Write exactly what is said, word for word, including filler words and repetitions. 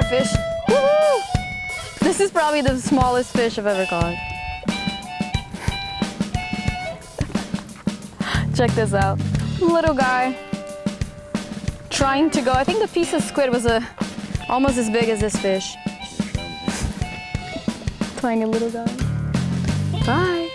fish. Woohoo! This is probably the smallest fish I've ever caught. Check this out. Little guy trying to go. I think the piece of squid was a, almost as big as this fish. Tiny little guy. Bye.